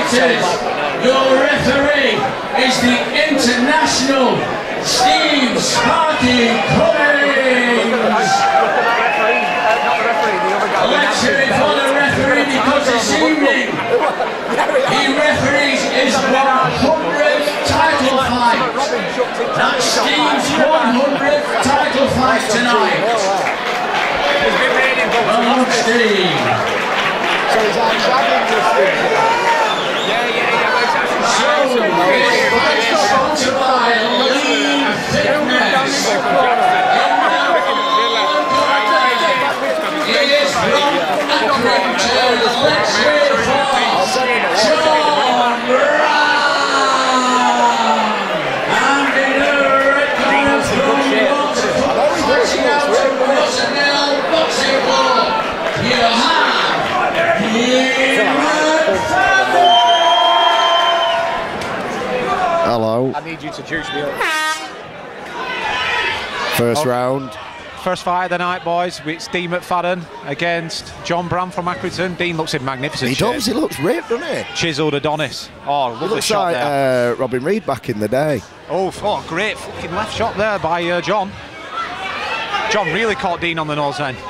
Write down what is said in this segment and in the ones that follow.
fighters, your referee is the international Steve Sparky Cummings. Let's hear it for the referee, because this evening he referees his 100th title fight. That's Steve's 100th title fight tonight. Well done, Steve. So he's on traveling this thing. So, this fight is sponsored by Lean Fitness. It is from Accrington. Let's hear it for John Brown. And in the red corner from Waterford, stretching out to Rosenell Boxing Club, you have Kieran Fadden. Hello. I need you to juice me up. First round. First fight of the night, boys. It's Dean McFadden against John Brown from Accrington. Dean looks in magnificent He shape. does, he looks ripped, doesn't he? Chiseled Adonis. Oh, He lovely looks shot like there. Robin Reed back in the day. Oh, great fucking left shot there by John. John really caught Dean on the nose then.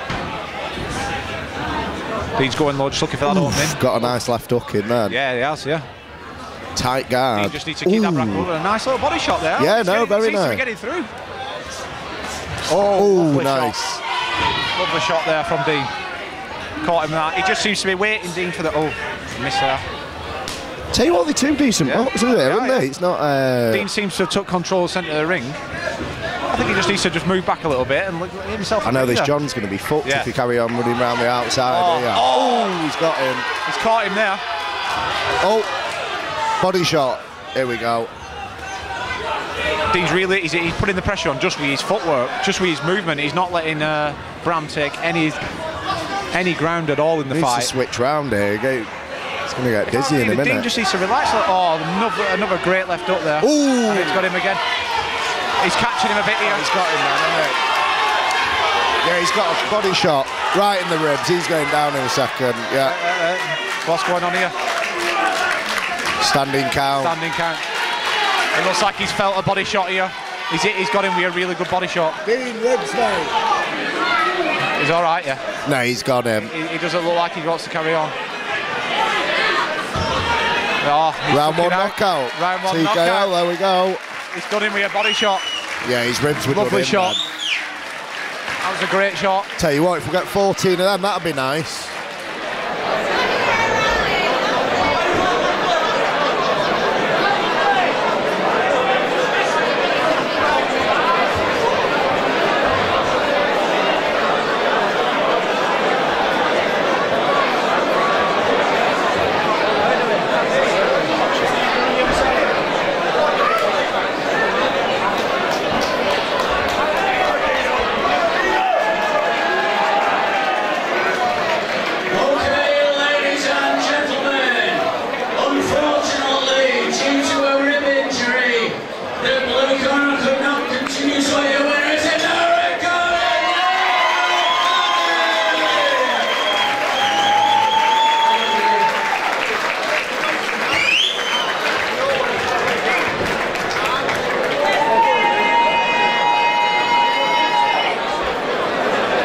Dean's going low, just looking for that opening. Got a nice left hook in there. Yeah, he has, yeah. Tight guard. Dean just needs to keep that back over. A nice little body shot there. Yeah, no, very seems to be nice. getting through. Oh, lovely nice. shot. Lovely shot there from Dean. Caught him that. He just seems to be waiting, Dean, for the... Oh, miss there. Tell you what, they're two decent boxers there, aren't they? It's not... Dean seems to have took control of the centre of the ring. I think he just needs to just move back a little bit and look at himself. I know this there. John's going to be fucked Yeah. if he carry on running around the outside. Oh. He's got him. He's caught him there. Oh, body shot. Here we go. Dean's really, he's putting the pressure on just with his footwork, just with his movement. He's not letting Bram take any ground at all in the He needs fight. to switch round here. It's going to get dizzy in a minute. Dean just needs to relax. Oh, another great left up there. Ooh. And he's got him again. He's catching him a bit here. He's got him, man, hasn't he? Yeah, he's got a body shot right in the ribs. He's going down in a second. Yeah. What's going on here? Standing count. Standing count. It looks like he's felt a body shot here. He's got him with a really good body shot. Dean ribs, mate. He's all right, yeah. No, he's got him. He doesn't look like he wants to carry on. Oh, Round one knockout. Round one TKO, knockout. there we go. He's done him with a body shot. Yeah, his ribs were Lovely done shot. in, man. That was a great shot. Tell you what, if we get 14 of them, that'd be nice.